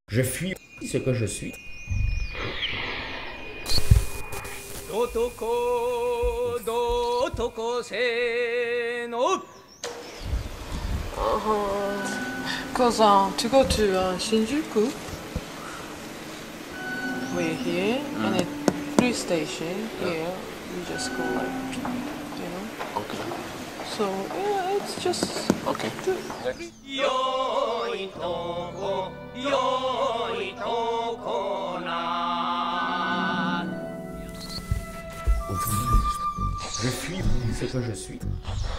Je fuis ce que je suis. Dotoko, dotoko se no. Because to go to Shinjuku, we're here, and at 3 station here, we just go Okay. So yeah, it's just Okay. Yoi toko na. Je fuis ce que je suis.